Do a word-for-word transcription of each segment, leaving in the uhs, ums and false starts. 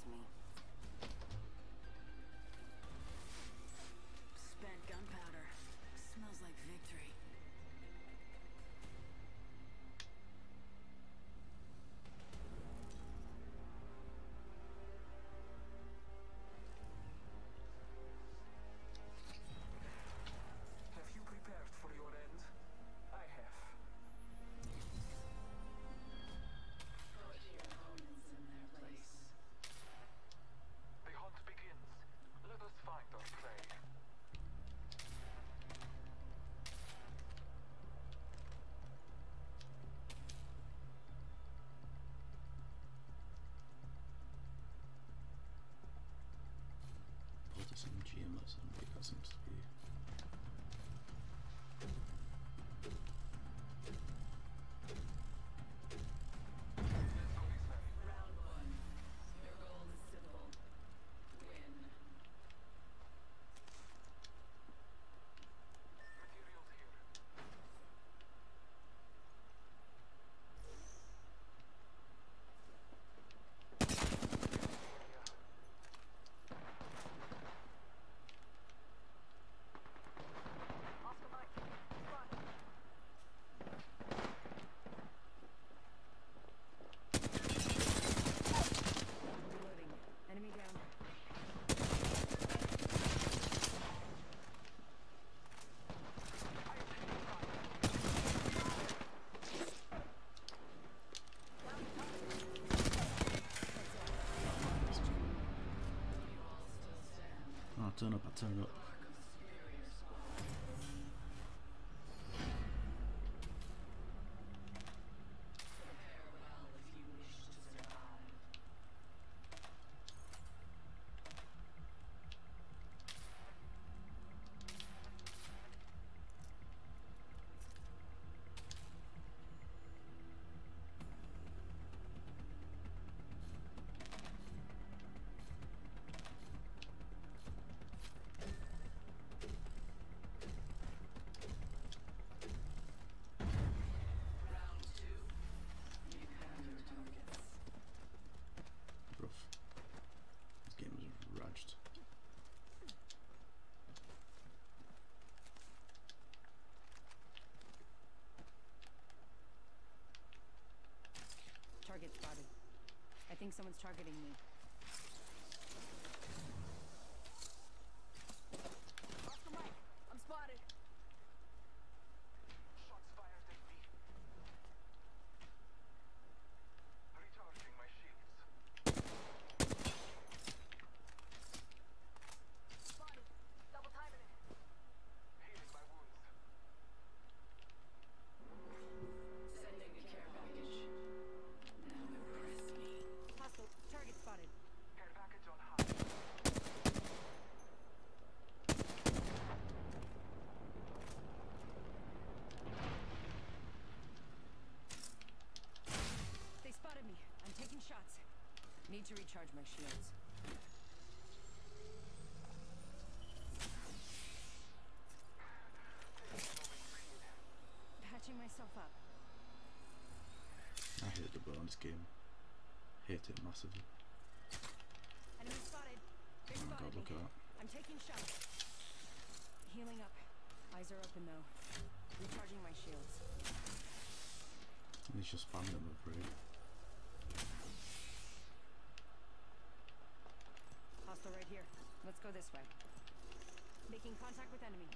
me. Spent gunpowder. Smells like victory. Have you prepared for your end? I have. Put your opponents in their place. The hunt begins. Let us find our prey. Pulled this M G M or something, that seems to be. Round one. Your goal is simple. Win. Materials here. Oscar Mike. Spotted. Reloading. Enemy down. Oh, turn up, I turn up. Superior squad. Prepare well if you wish to survive. Round two. You have your targets. Rough. This game is rudged. Target spotted. I think someone's targeting me. Oscar Mike. I'm spotted. Shots fired at me. Recharging my shields. Spotted. Double timing it. Healing my wounds. Sending a care package. Now impress me. Hostile. Target spotted. Care package on high. They spotted me. I'm taking shots. Need to recharge my shields. Patching myself up. I hate the blow on this game. Hate it massively. Enemy spotted. They Oh my spotted god, look me. at that. I'm taking shots. Healing up. Eyes are open though. Recharging my shields. And he's just spamming them with raid. Hostile right here. Let's go this way. Making contact with enemy.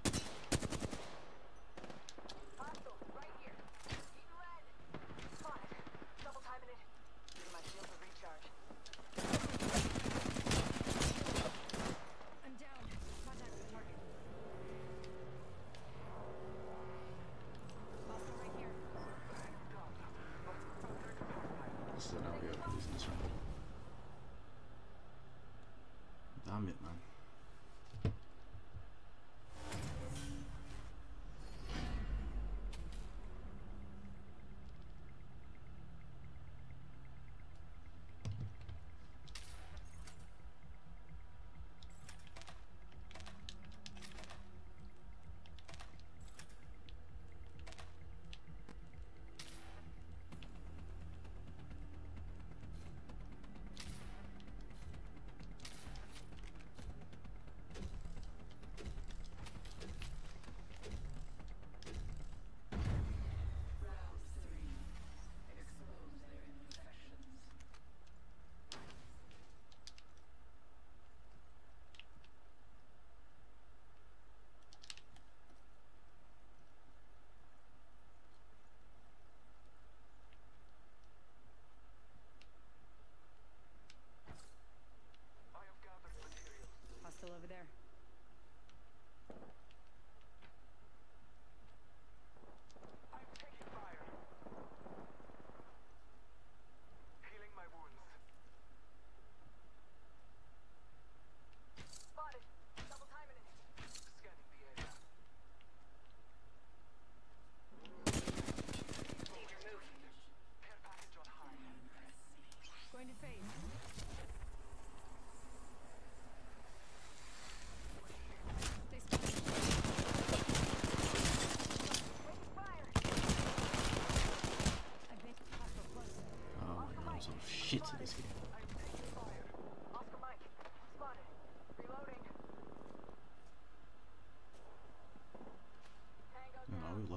Hostile right here. Eating red. Spotted. Double timing it. Giving my shields a recharge. I'm down. Contact with target. Hostile right here. This is an audio for this in this round. Damn it, man.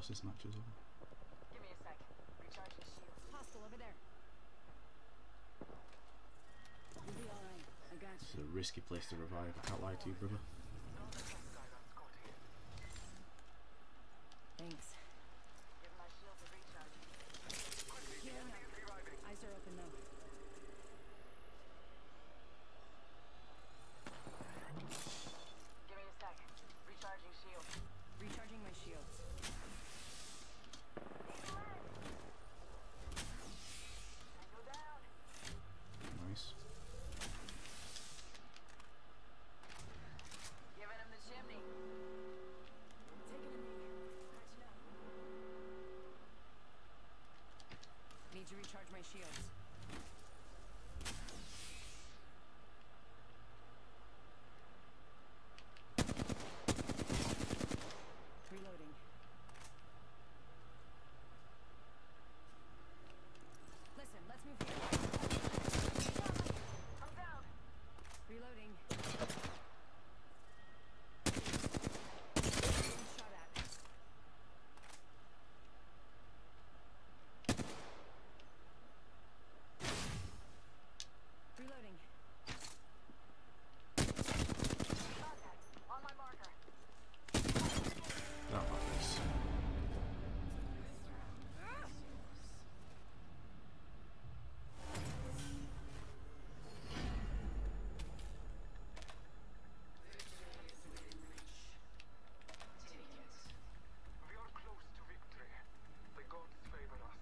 sauces and nachos over. Give me a sec. Recharging shields. Hostile over there. You'll be alright. I got This you. is a risky place to revive, I can't lie to you, brother. Not the tough guy that's got here. Thanks. Give my shields a recharge. Quickly, the Healing enemy up. is reviving. Eyes are open though. Give me a sec. Recharging shields. Recharging my shields. Tango down. Nice. Giving him the chimney. Taking a knee. Patching up. Need to recharge my shields. Reloading. Listen, let's move here. I'm down. Reloading. Getting shot at. Reloading. Contact. On my marker. That matters. We are close to victory. The gods favor us.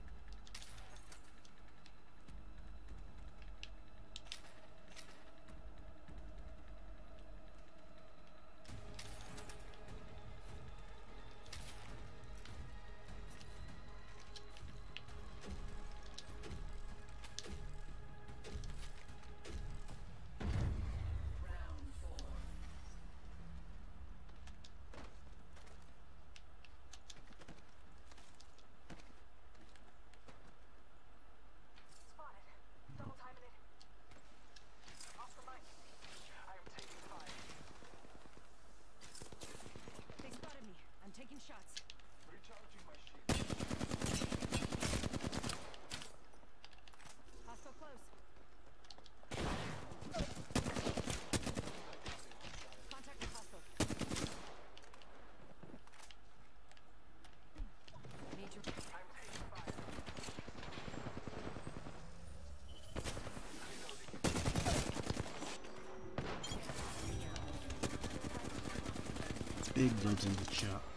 Round four. Spotted. Double timing it. Off the mic. I am taking fire. They spotted me. I'm taking shots. Recharging my shield. Hostile close. Contact with hostile. Need your I'm taking fire. Reloading. Big dubs in the chat.